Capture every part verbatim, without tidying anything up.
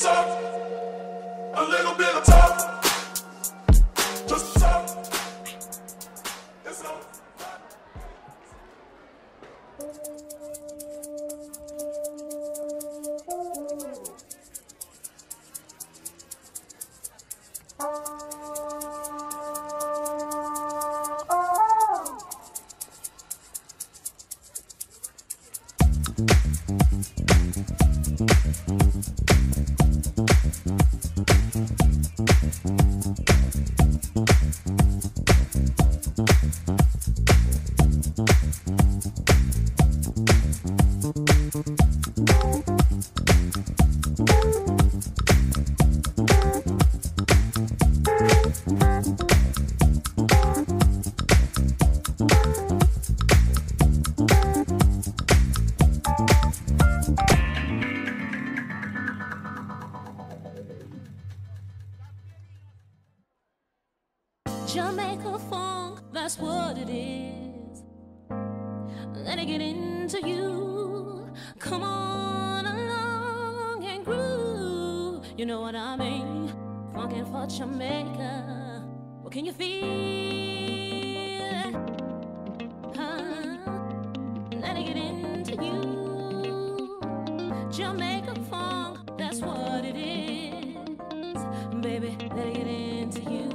talk, a little bit of talk, just talk. It's all. Jamaica funk, that's what it is. Let it get into you. Come on along and groove. You know what I mean? Funkin' for Jamaica. What can you feel? Huh? Let it get into you. Jamaica funk, that's what it is. Baby, let it get into you.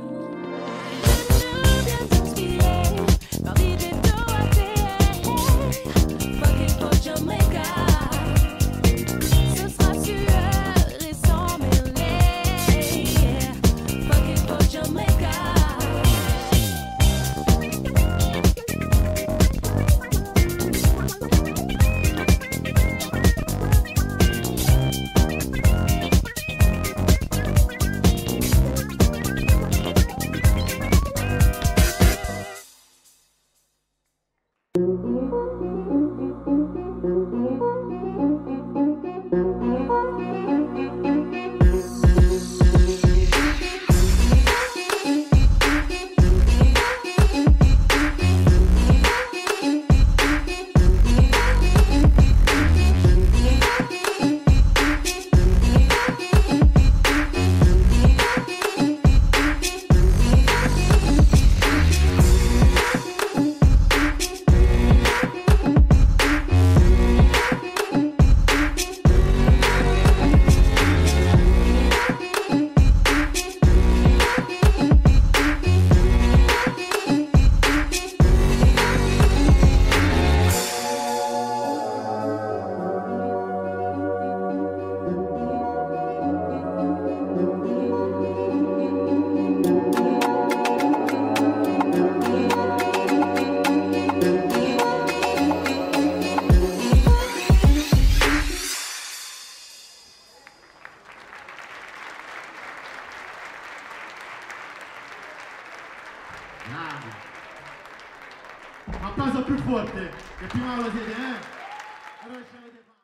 Applauso più forte, che prima lo siete, eh? Allora,